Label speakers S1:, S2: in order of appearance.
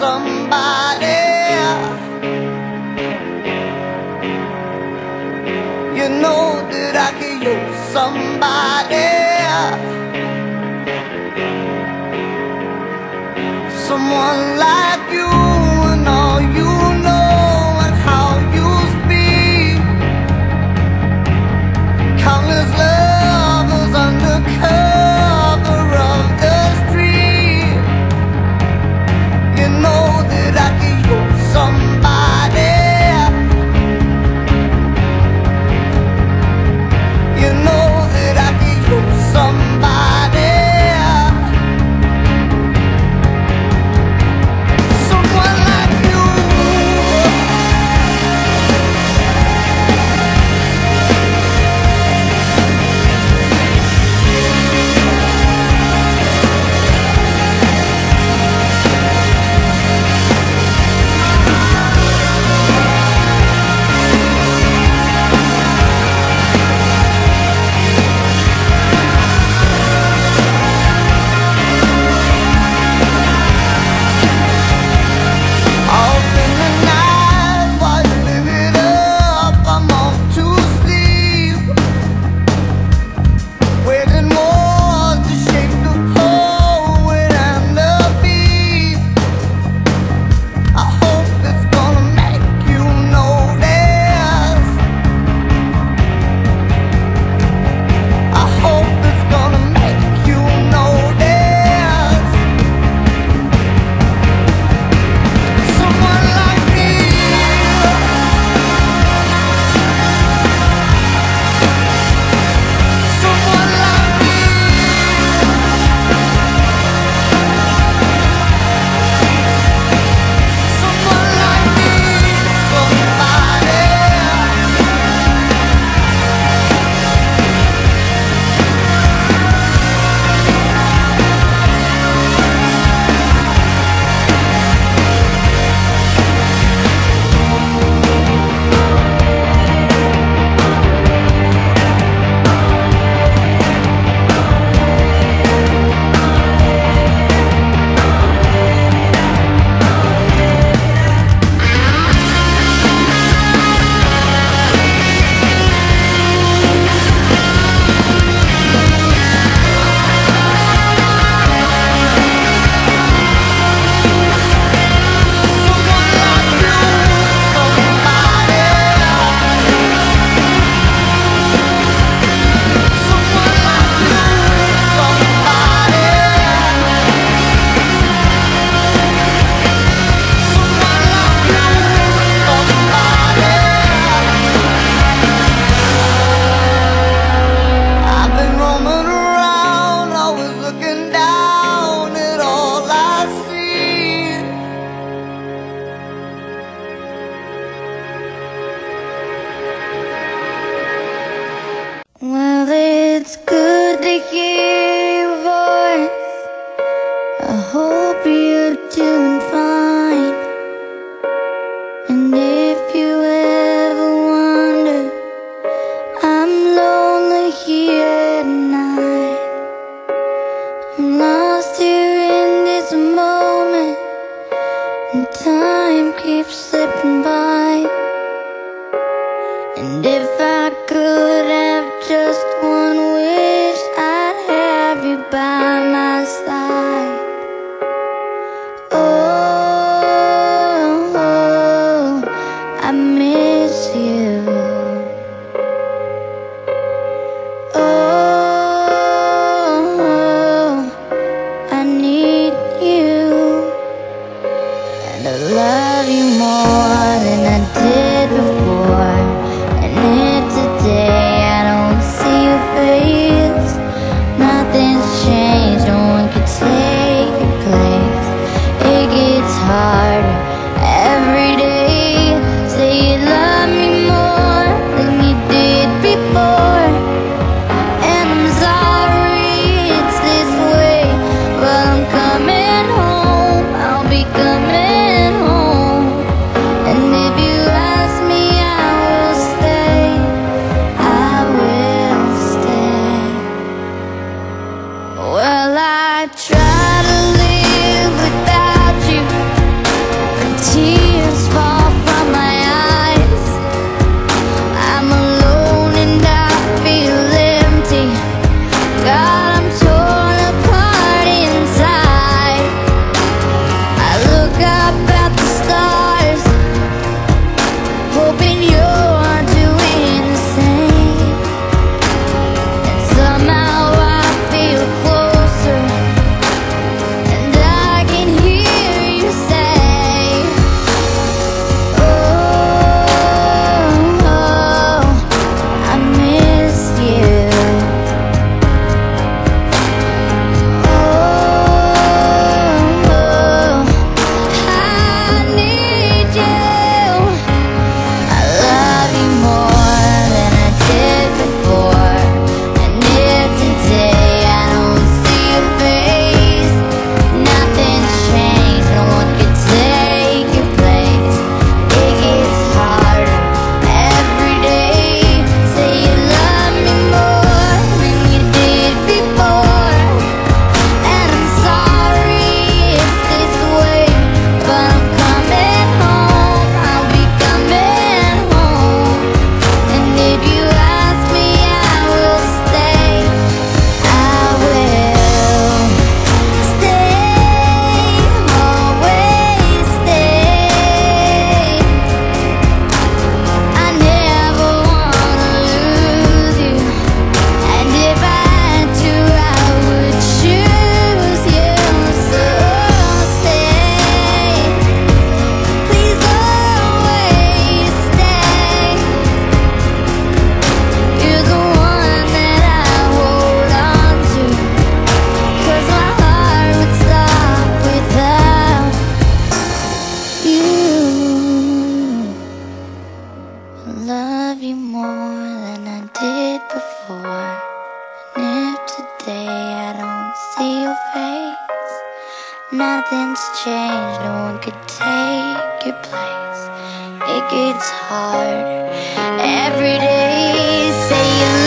S1: somebody. You know that I could use somebody. Someone like you and all you know and how you speak. Countless lovers under cover of the street. You know that I could use somebody. You know that I could use somebody. Someone like you. Off in the night while you live it up, I'm off to sleep, waiting more to shape the poet and the beat. I hope it's gonna make you notice. I hope it's gonna make you notice. Someone like me. Someone like me. Someone like me. Somebody. I've been roaming around, always looking down at all I see.
S2: Well, it's good to hear your voice. I hope you're doing fine. And if you ever wonder, I'm lonely here at night. I'm lost here in this moment, and time keeps slipping by. And if I could have just one wish, day I don't see your face. Nothing's changed, no one could take your place. It gets hard every day. Say you